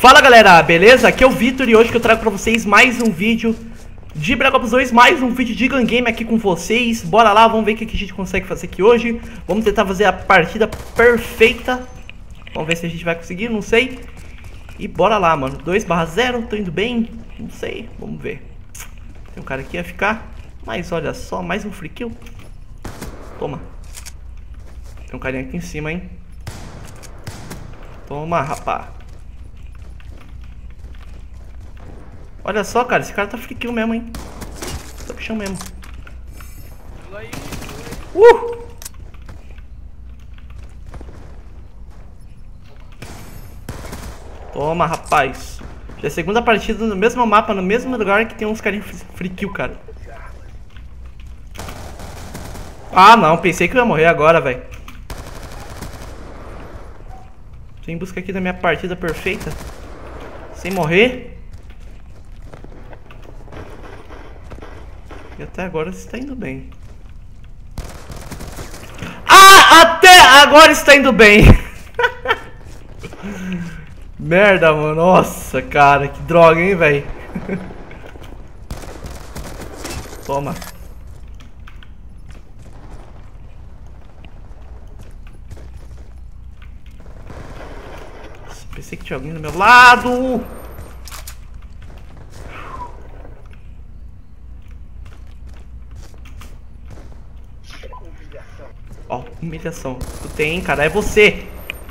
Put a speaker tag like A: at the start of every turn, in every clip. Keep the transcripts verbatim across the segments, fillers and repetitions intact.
A: Fala galera, beleza? Aqui é o Vitor e hoje que eu trago pra vocês mais um vídeo de Black Ops dois, mais um vídeo de Gun Game aqui com vocês. Bora lá, vamos ver o que a gente consegue fazer aqui hoje. Vamos tentar fazer a partida perfeita. Vamos ver se a gente vai conseguir, não sei. E bora lá, mano, dois barra zero, tô indo bem? Não sei, vamos ver. Tem um cara aqui a ficar, mas olha só, mais um free kill. Toma. Tem um carinha aqui em cima, hein. Toma, rapá. Olha só, cara, esse cara tá free kill mesmo, hein. Tá bichão mesmo. Uh! Toma, rapaz. Já é a segunda partida no mesmo mapa, no mesmo lugar que tem uns carinhos free kill, cara. Ah, não, pensei que eu ia morrer agora, velho. Tô em busca aqui da minha partida perfeita. Sem morrer. E até agora está indo bem. Ah, até agora está indo bem. Merda, mano. Nossa, cara, que droga, hein, velho. Toma. Pensei que tinha alguém do meu lado. Ó, oh, humilhação. Tu tem, cara, é você.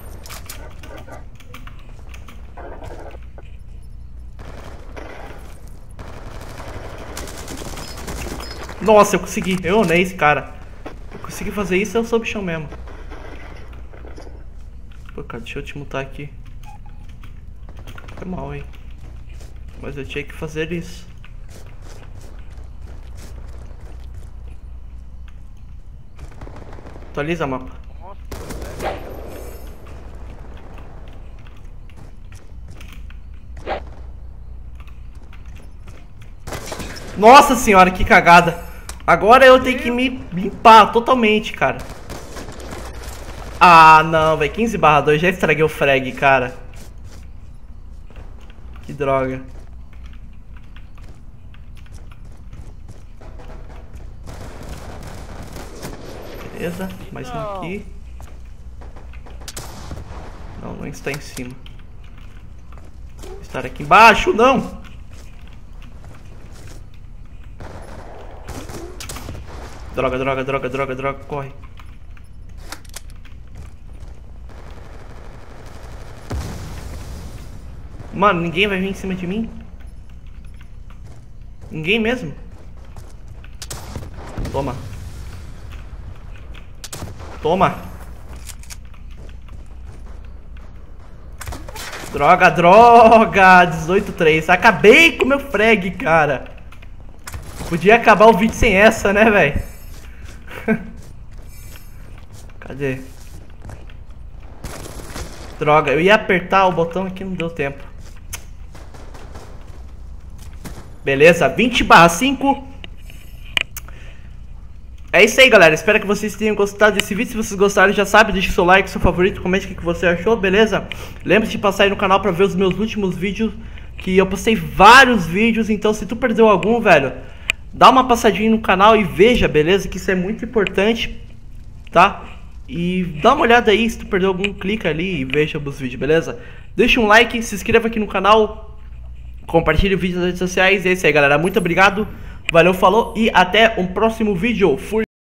A: Nossa, eu consegui. Eu onei esse cara. Eu consegui fazer isso, eu sou bichão mesmo. Pô, cara, deixa eu te mutar aqui. Foi mal, hein. Mas eu tinha que fazer isso. Atualiza o mapa. Nossa senhora, que cagada. Agora eu tenho que me limpar totalmente, cara. Ah, não, velho. quinze barra dois, já estraguei o frag, cara. Que droga. Beleza, mais um aqui. Não, não está em cima. Estar aqui embaixo, não! Droga, droga, droga, droga, droga, corre. Mano, ninguém vai vir em cima de mim? Ninguém mesmo? Toma. Toma. Droga, droga. dezoito três. Acabei com o meu frag, cara. Podia acabar o vídeo sem essa, né, velho? Cadê? Droga, eu ia apertar o botão aqui, não deu tempo. Beleza, vinte barra cinco. É isso aí, galera, espero que vocês tenham gostado desse vídeo. Se vocês gostaram, já sabe, deixe seu like, seu favorito, comente o que você achou, beleza? Lembre-se de passar aí no canal pra ver os meus últimos vídeos, que eu postei vários vídeos. Então se tu perdeu algum, velho, dá uma passadinha no canal e veja, beleza? Que isso é muito importante, tá? E dá uma olhada aí, se tu perdeu algum, clica ali e veja os vídeos, beleza? Deixa um like, se inscreva aqui no canal, compartilhe o vídeo nas redes sociais. É isso aí, galera, muito obrigado, valeu, falou e até um próximo vídeo. Fui!